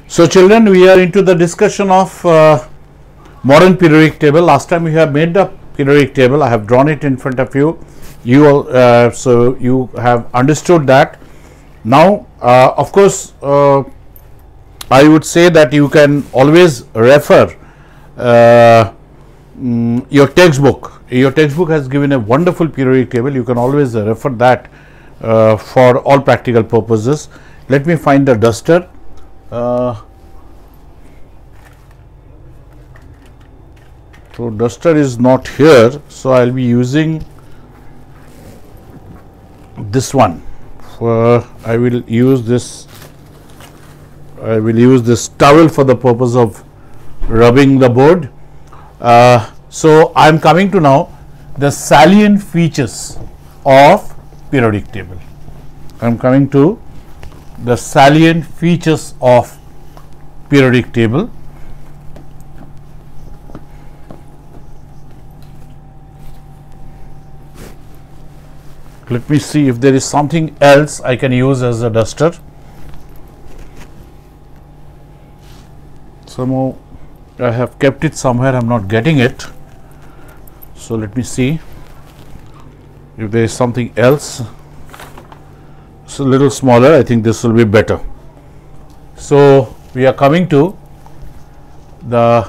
So children, we are into the discussion of modern periodic table. Last time we have made the periodic table. I have drawn it in front of you. You all, so you have understood that. Now, of course, I would say that you can always refer your textbook. Your textbook has given a wonderful periodic table. You can always refer that for all practical purposes. Let me find the duster. So duster is not here, so I will be using this one. I will use this towel for the purpose of rubbing the board. So I am coming to now the salient features of periodic table. I am coming to the salient features of periodic table. Let me see if there is something else I can use as a duster. Somehow I have kept it somewhere, I am not getting it. So let me see if there is something else. It's a little smaller, I think this will be better. So we are coming to the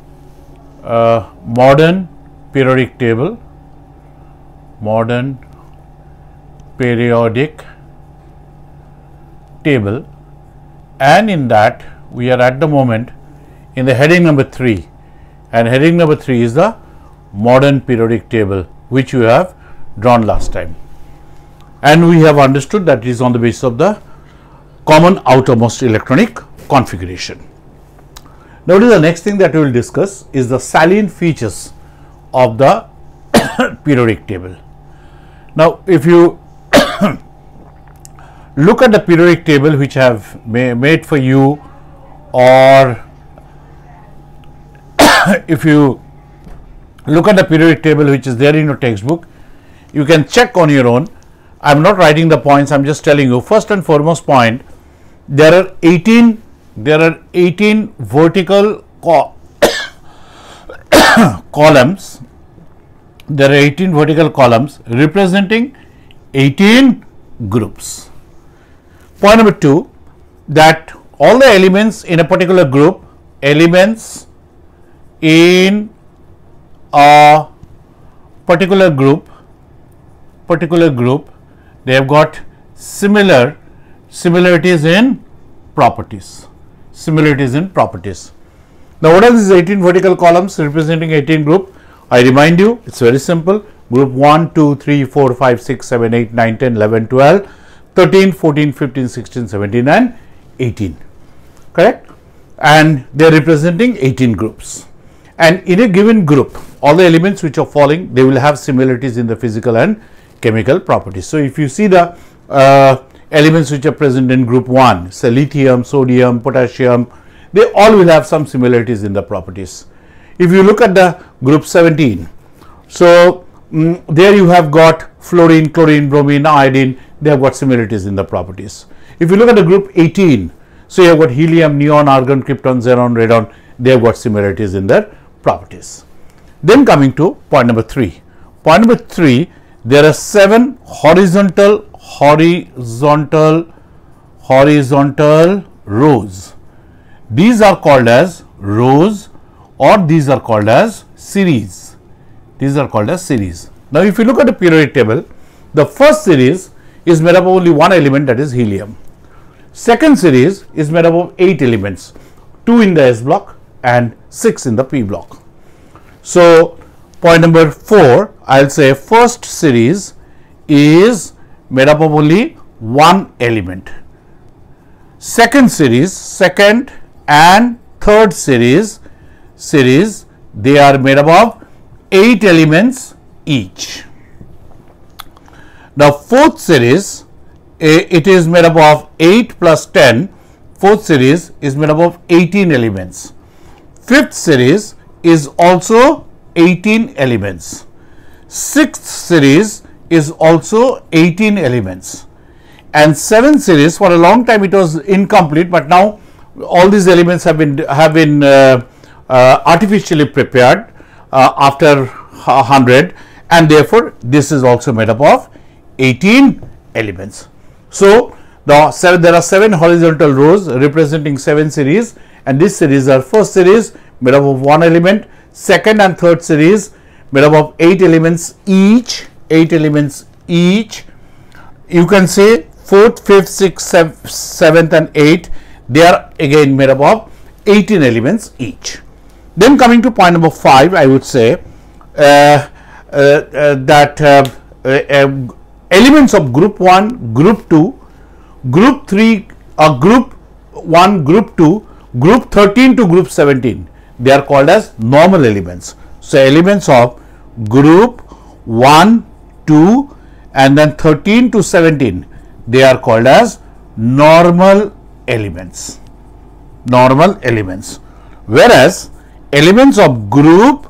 modern periodic table. Modern periodic table, and in that we are at the moment in the heading number 3, and heading number 3 is the modern periodic table, which you have drawn last time, and we have understood that it is on the basis of the common outermost electronic configuration. Now, the next thing that we will discuss is the salient features of the periodic table. Now, if you look at the periodic table which I have made for you, or if you look at the periodic table which is there in your textbook, you can check on your own. I am not writing the points, I am just telling you. First and foremost point, there are 18 vertical columns. There are 18 vertical columns representing 18 groups. Point number 2, that all the elements in a particular group, elements in a particular group, they have got similarities in properties. Now, what are these 18 vertical columns representing 18 group? I remind you, it is very simple. Group 1, 2, 3, 4, 5, 6, 7, 8, 9, 10, 11, 12, 13, 14, 15, 16, 17 and 18, correct? And they are representing 18 groups. And in a given group, all the elements which are following, they will have similarities in the physical and chemical properties. So, if you see the elements which are present in group 1, say lithium, sodium, potassium, they all will have some similarities in the properties. If you look at the group 17, so there you have got fluorine, chlorine, bromine, iodine, they have got similarities in the properties. If you look at the group 18, so you have got helium, neon, argon, krypton, xenon, radon, they have got similarities in their properties. Then coming to point number 3. Point number 3, there are 7 horizontal rows. These are called as rows, or these are called as series. Now, if you look at the periodic table, the first series is made up of only one element, that is helium. Second series is made up of 8 elements, 2 in the S block and 6 in the P block. So, point number 4, I will say first series is made up of only one element. Second series, second and third series, they are made up of 8 elements each. Now, fourth series, it is made up of 8 plus 10, fourth series is made up of 18 elements. Fifth series is also 18 elements. Sixth series is also 18 elements. And seventh series, for a long time it was incomplete, but now all these elements have been artificially prepared after 100, and therefore this is also made up of 18 elements. So there are 7 horizontal rows representing 7 series, and this series are first series made up of 1 element, second and third series made up of 8 elements each. You can say 4th, 5th, 6th, 7th and 8th, they are again made up of 18 elements each. Then coming to point number 5, I would say that elements of group 1, group 2, group 3, group 1, group 2, group 13 to group 17, they are called as normal elements. So elements of group 1, 2 and then 13 to 17, they are called as normal elements. Whereas elements of group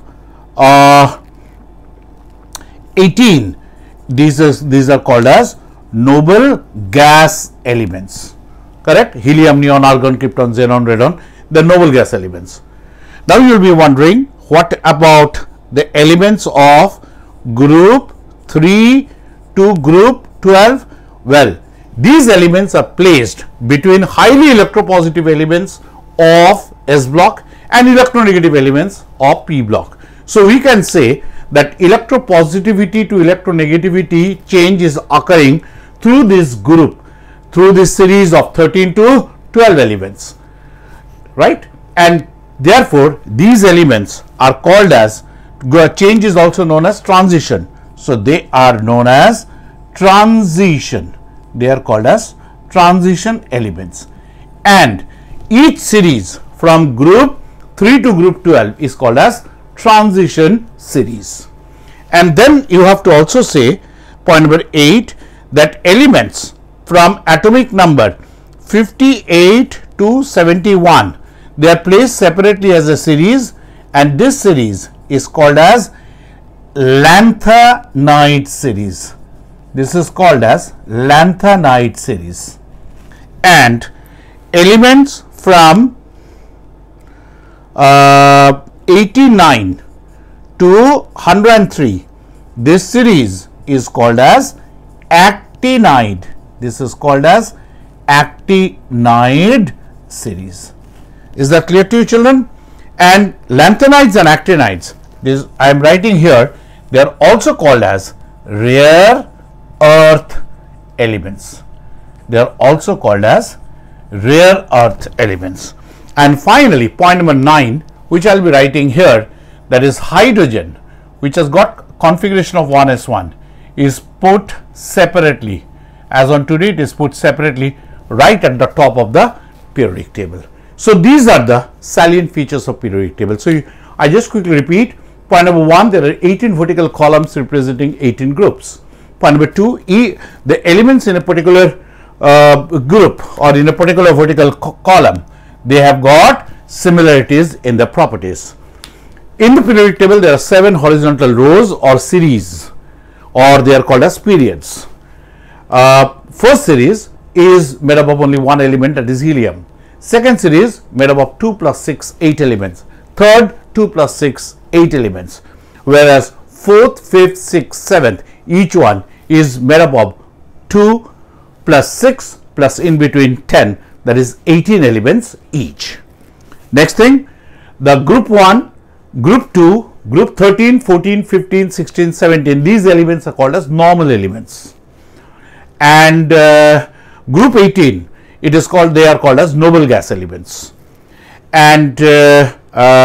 18, these are called as noble gas elements. Correct? Helium, neon, argon, krypton, xenon, radon, the noble gas elements. Now you will be wondering, what about the elements of group 3 to group 12? Well, these elements are placed between highly electropositive elements of S block and electronegative elements of P block. So we can say that electropositivity to electronegativity change is occurring through this group, through this series of 13 to 12 elements, right? And therefore these elements are called as, change is also known as transition. So they are known as transition. They are called as transition elements, and each series from group 3 to group 12 is called as transition series. And then you have to also say, point number 8, that elements from atomic number 58 to 71, they are placed separately as a series, and this series is called as lanthanide series. This is called as lanthanide series. And elements from 89 to 103, this series is called as actinide. This is called as actinide series. Is that clear to you, children? And lanthanides and actinides, this I am writing here, they are also called as rare earth elements. They are also called as rare earth elements. And finally, point number 9, which I will be writing here, that is hydrogen, which has got configuration of 1s1, is put separately. As on today, it is put separately right at the top of the periodic table. So these are the salient features of periodic table. So I just quickly repeat. Point number 1, there are 18 vertical columns representing 18 groups. Point number 2, the elements in a particular group or in a particular vertical column, they have got similarities in the properties. In the periodic table, there are 7 horizontal rows or series, or they are called as periods. First series is made up of only 1 element, that is helium. Second series made up of 2 plus 6, 8 elements. Third, 2 plus 6, 8 elements. Whereas 4th, 5th, 6th, 7th, each one is made up of 2 plus 6 plus in between 10, that is 18 elements each. Next thing, the group 1, group 2, group 13, 14, 15, 16, 17, these elements are called as normal elements. And group 18, it is called, they are called as noble gas elements. And the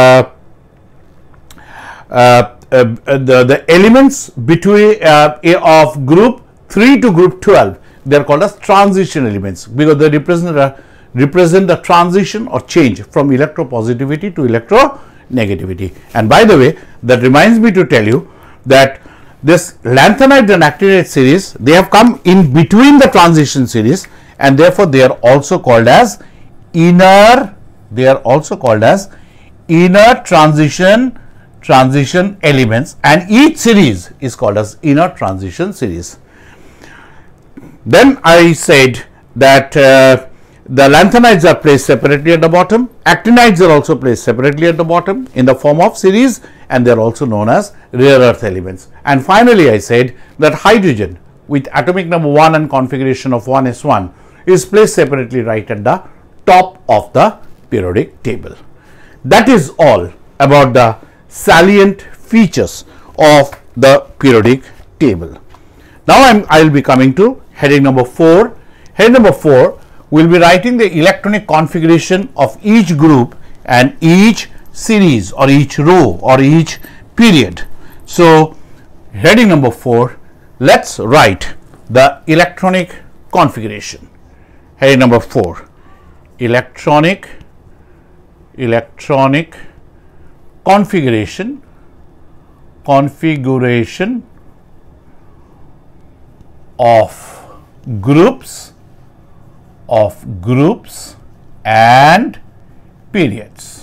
elements between of group 3 to group 12, they are called as transition elements, because they represent the transition or change from electropositivity to electronegativity. And by the way, that reminds me to tell you that this lanthanide and actinide series, they have come in between the transition series, and therefore they are also called as inner, transition elements, and each series is called as inner transition series. Then I said that The lanthanides are placed separately at the bottom. Actinides are also placed separately at the bottom in the form of series, and they are also known as rare earth elements. And finally, I said that hydrogen with atomic number 1 and configuration of 1s1 is placed separately right at the top of the periodic table. That is all about the salient features of the periodic table. Now I will be coming to heading number 4. Heading number 4, we will be writing the electronic configuration of each group and each series or each row or each period. So, heading number 4, let's write the electronic configuration. Heading number 4, electronic configuration of groups and periods.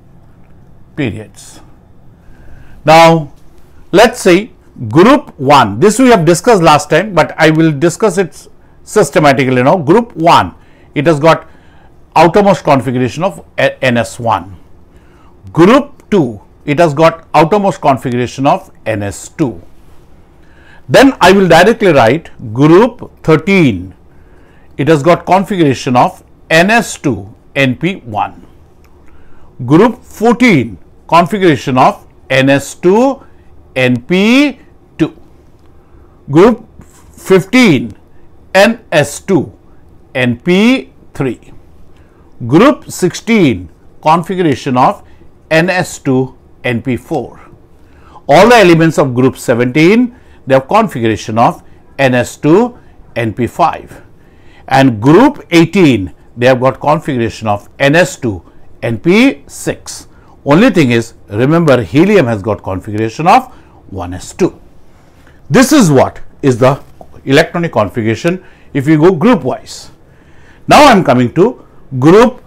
Now, let's say group 1, this we have discussed last time, but I will discuss it systematically now. Group 1, it has got outermost configuration of NS1. Group 2, it has got outermost configuration of NS2. Then I will directly write group 13, it has got configuration of NS2 NP1. Group 14, configuration of NS2 NP2. Group 15, NS2 NP3. Group 16, configuration of NS2 NP4. All the elements of group 17, they have configuration of NS2 NP5. And group 18, they have got configuration of NS2 NP6. Only thing is, remember, helium has got configuration of 1s2. This is what is the electronic configuration if you go group wise. Now I am coming to group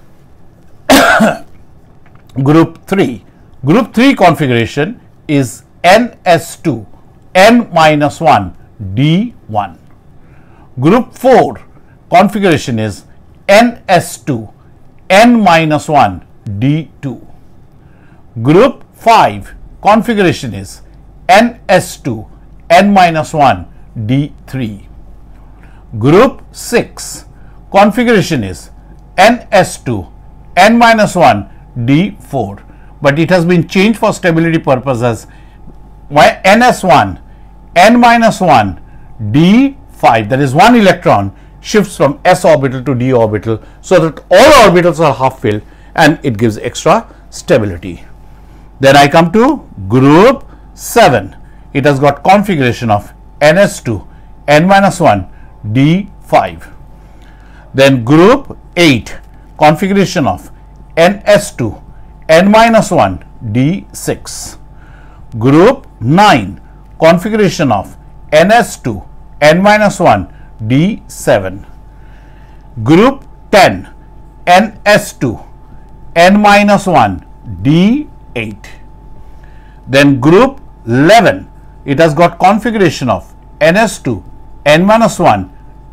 group 3. Group 3 configuration is NS2 N-1 D1. Group 4 configuration is NS2 N-1 D2. Group 5 configuration is NS2 N-1 D3. Group 6 configuration is NS2 N-1 D4, but it has been changed for stability purposes. NS1 N-1 D5, that is one electron shifts from s orbital to d orbital, so that all orbitals are half filled and it gives extra stability. Then I come to group 7, it has got configuration of NS2 N-1 D5. Then group 8, configuration of NS2 N-1 D6. Group 9, configuration of NS2 N-1 D7. Group 10, NS2 N-1 D8. Then group 11, it has got configuration of NS2 N-1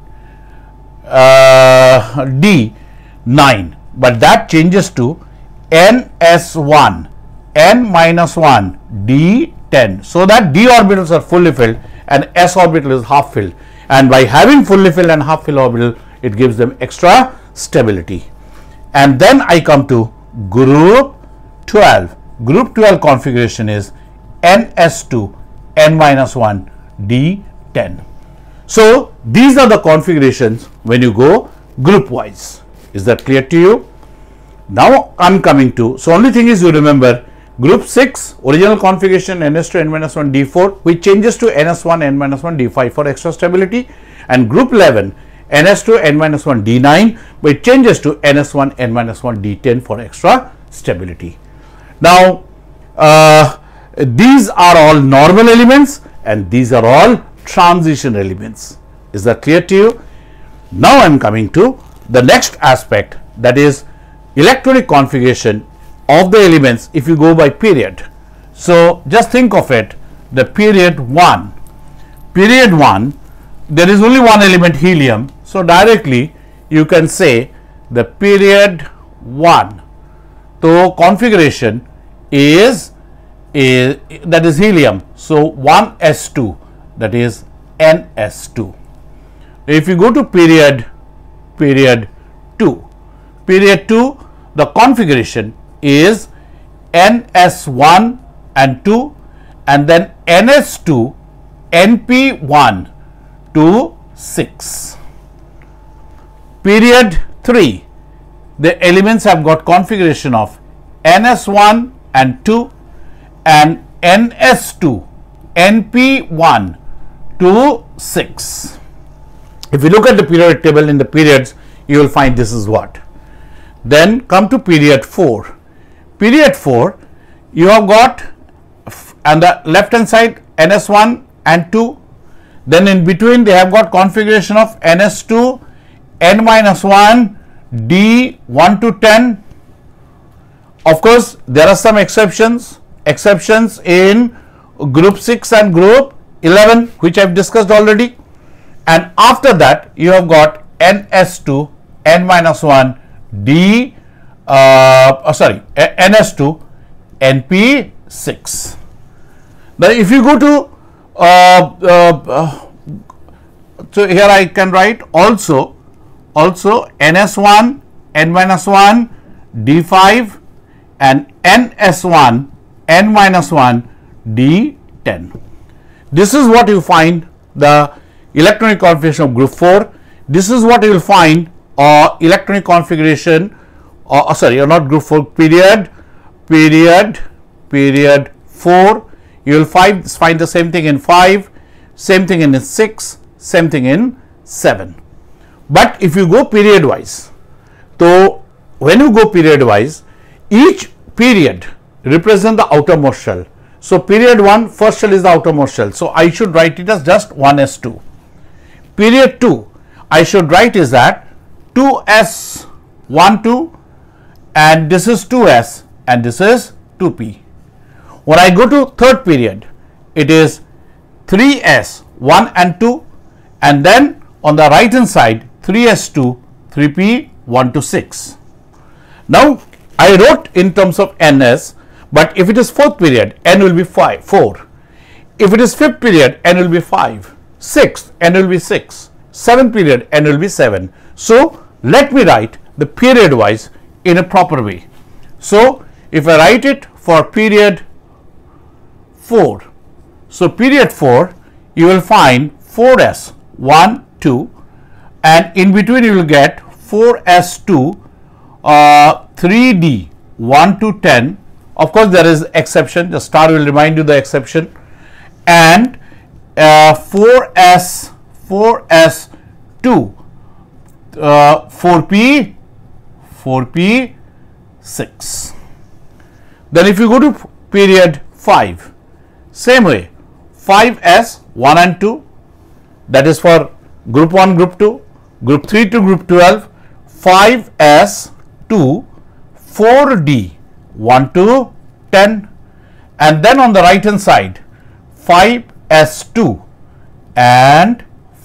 D9, but that changes to NS1 N-1 D10, so that d orbitals are fully filled and s orbital is half filled, and by having fully filled and half filled orbital, it gives them extra stability. And then I come to group 12. Group 12 configuration is NS2 N-1 D10. So these are the configurations when you go group wise. Is that clear to you? Now I am coming to, so only thing is you remember group 6 original configuration NS2 N-1 D4, which changes to NS1 N-1 D5 for extra stability, and group 11 NS2 N-1 D9, which changes to NS1 N-1 D10 for extra stability. Now these are all normal elements and these are all transition elements. Is that clear to you? Now I am coming to the next aspect, that is electronic configuration of the elements if you go by period. So just think of it, the period 1, there is only one element, helium, so directly you can say the period 1. So configuration is that is helium. So 1s2, that is ns2. If you go to period 2, the configuration is ns1 and 2, and then ns2 np1 to 6. Period 3, the elements have got configuration of ns1 and 2 and ns2 np1 to 6. If you look at the periodic table in the periods, you will find this is what. Then come to period 4. Period 4, you have got on the left hand side ns1 and 2, then in between they have got configuration of ns2 n minus 1 d 1 to 10. Of course, there are some exceptions in group 6 and group 11, which I have discussed already, and after that you have got ns2 n minus 1 d ns2 np6. Now if you go to so here I can write also ns1 n minus 1 d5 and ns1 n minus 1 d10. This is what you find the electronic configuration of group 4. This is what you will find electronic configuration not group 4, period 4. You will find the same thing in 5, same thing in 6, same thing in 7. But if you go period wise, so when you go period wise, each period represent the outermost shell. So period 1, first shell is the outermost shell, so I should write it as just 1s2. Period 2, I should write is that 2s12, and this is 2s and this is 2p. When I go to third period, it is 3s 1 and 2, and then on the right hand side 3s2 3p 1 to 6. Now I wrote in terms of ns, but if it is fourth period, n will be 4. If it is fifth period, n will be 5. Sixth, n will be 6. Seventh period, n will be 7. So let me write the period wise in a proper way. So if I write it for period 4, so period 4, you will find 4s 1 2, and in between you will get 4s2 3d 1 to 10. Of course, there is exception, the star will remind you the exception, and 4s 2 4p 6. Then if you go to period 5, same way 5s 1 and 2, that is for group 1 group 2, group 3 to group 12, 5s 2 4d 1 to 10, and then on the right hand side 5s2 and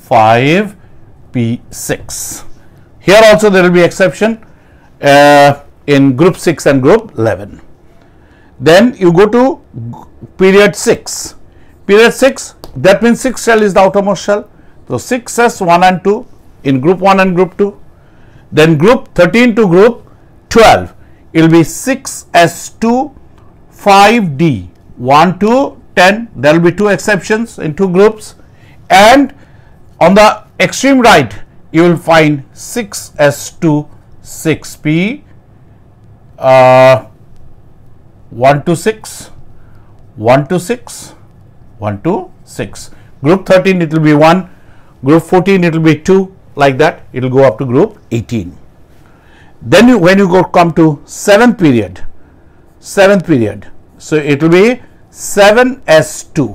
5p6. Here also there will be exception in group 6 and group 11. Then you go to period 6. Period 6, that means 6 shell is the outermost shell. So 6s 1 and 2 in group 1 and group 2. Then group 13 to group 12, it will be 6s2 5d 1 to 10. There will be 2 exceptions in 2 groups, and on the extreme right you will find 6s2 6p 1 to 6 1 to 6 1 to 6. Group 13 it will be 1, group 14 it will be 2, like that it will go up to group 18. Then when you come to 7th period, so it will be 7s2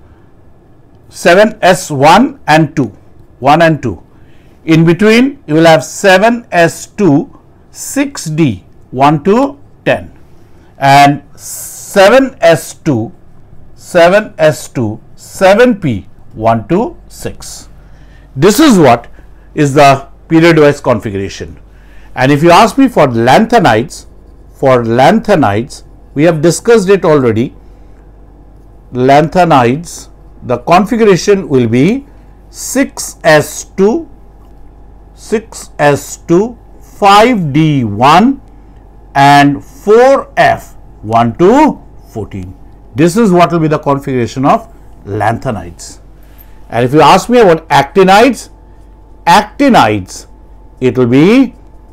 7s1 and 2, 1 and 2. In between you will have 7s2 6d 1 to 10 and 7s2 7p 1 to 6. This is what is the period wise configuration. And if you ask me for lanthanides, we have discussed it already. Lanthanides, the configuration will be 6s2, 5d1 and 4f 1 to 14. This is what will be the configuration of lanthanides. And if you ask me about actinides, it will be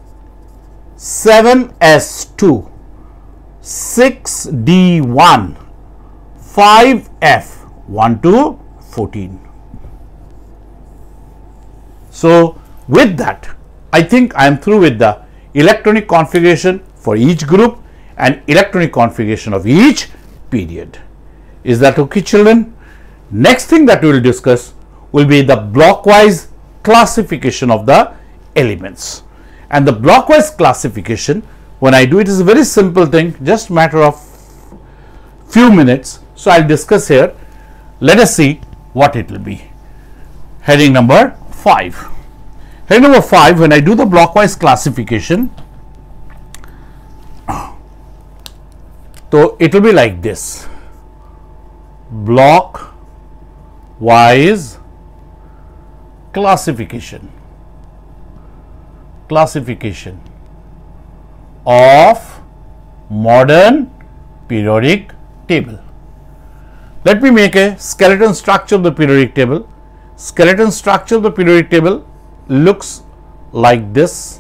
7s2, 6d1, 5f 1 to 14. So with that, I think I am through with the electronic configuration for each group and electronic configuration of each period. Is that okay, children? Next thing that we will discuss will be the blockwise classification of the elements. And the blockwise classification, when I do it, is a very simple thing, just matter of few minutes. So I'll discuss here. Let us see what it will be. Heading number 5. Heading number 5, when I do the blockwise classification, so it will be like this: blockwise classification of modern periodic table. Let me make a skeleton structure of the periodic table. Skeleton structure of the periodic table looks like this.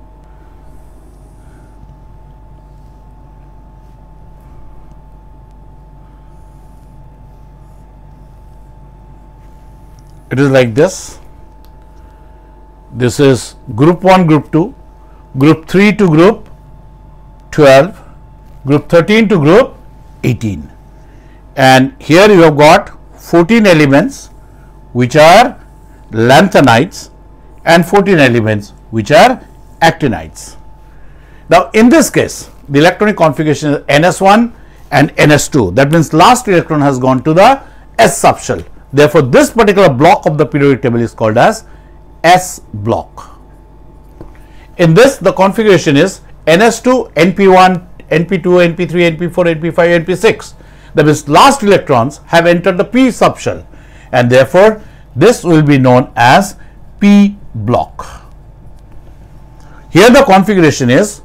It is like this. This is group 1, group 2, group 3 to group 12, group 13 to group 18. And here you have got 14 elements which are lanthanides and 14 elements which are actinides. Now in this case, the electronic configuration is NS1 and NS2. That means last electron has gone to the S subshell. Therefore, this particular block of the periodic table is called as S block. In this, the configuration is NS2, NP1, NP2, NP3, NP4, NP5, NP6. That means last electrons have entered the P subshell, and therefore this will be known as P block. Here the configuration is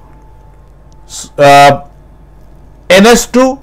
NS2,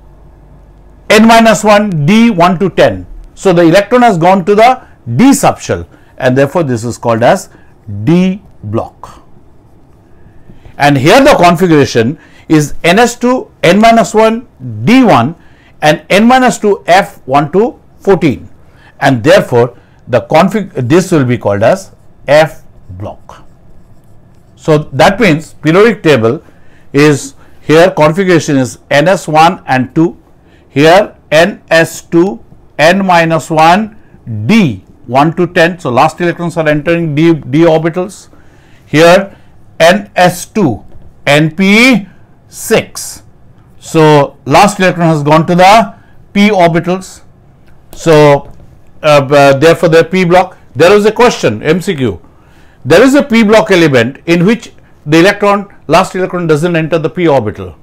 N-1, D 1 to 10. So the electron has gone to the D subshell, and therefore this is called as D block. And here the configuration is NS2, N-1, D1 and N-2, F 1 to 14, and therefore the this will be called as F block. So that means periodic table is here configuration is NS1 and 2, here NS2, N-1, D 1 to 10. So last electrons are entering D orbitals. Here NS2, NP 6. So last electron has gone to the P orbitals. So therefore the P block. There is a question, MCQ. There is a P block element in which the last electron doesn't enter the P orbital.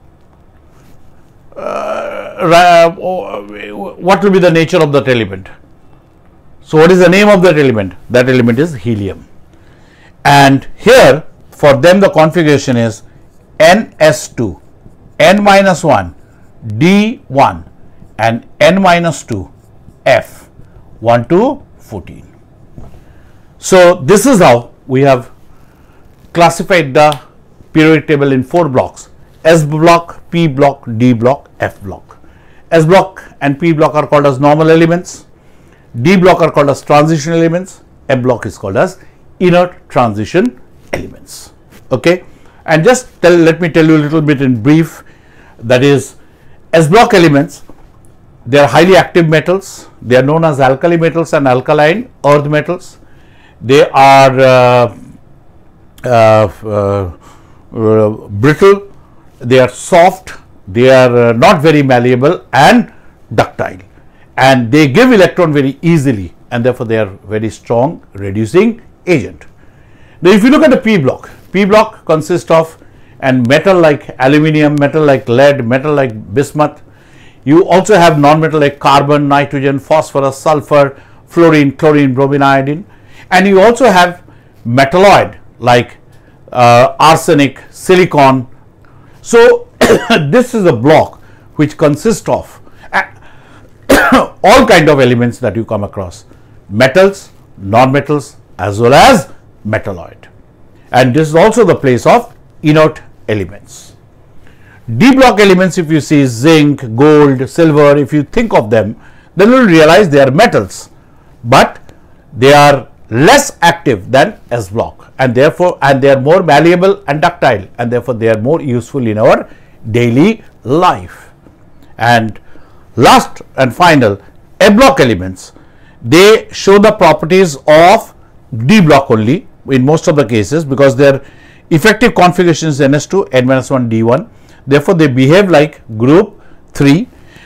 What will be the nature of that element? So what is the name of that element? That element is helium. And here for them the configuration is NS2, N-1, D1 and N-2, F 1 to 14. So this is how we have classified the periodic table in 4 blocks: S block, P block, D block, F block. S block and P block are called as normal elements, D block are called as transition elements, F block is called as inert transition elements. Okay, and just let me tell you a little bit in brief. That is, S block elements, they are highly active metals. They are known as alkali metals and alkaline earth metals. They are brittle, they are soft, they are not very malleable and ductile, and they give electron very easily, and therefore they are very strong reducing agent. Now, if you look at the P block consists of and metal like aluminium, metal like lead, metal like bismuth. You also have non-metal like carbon, nitrogen, phosphorus, sulfur, fluorine, chlorine, bromine, iodine, and you also have metalloid like arsenic, silicon. So, this is a block which consists of all kind of elements that you come across, metals, non-metals as well as metalloid, and this is also the place of inert elements. D block elements, if you see zinc, gold, silver, if you think of them, then you will realize they are metals, but they are less active than S block, and therefore they are more malleable and ductile, and therefore they are more useful in our daily life. And last and final, A block elements, they show the properties of D block only in most of the cases, because their effective configuration is NS2 N-1 D1. Therefore, they behave like group 3,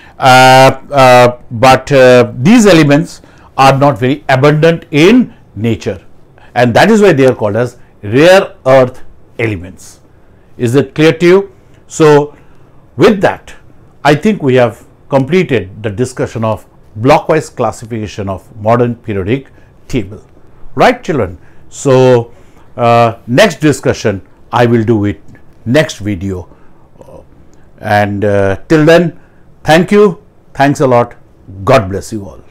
but these elements are not very abundant in nature, and that is why they are called as rare earth elements. Is it clear to you? So, with that, I think we have completed the discussion of blockwise classification of modern periodic table, right children? So, next discussion I will do it next video, and till then, thank you, thanks a lot, God bless you all.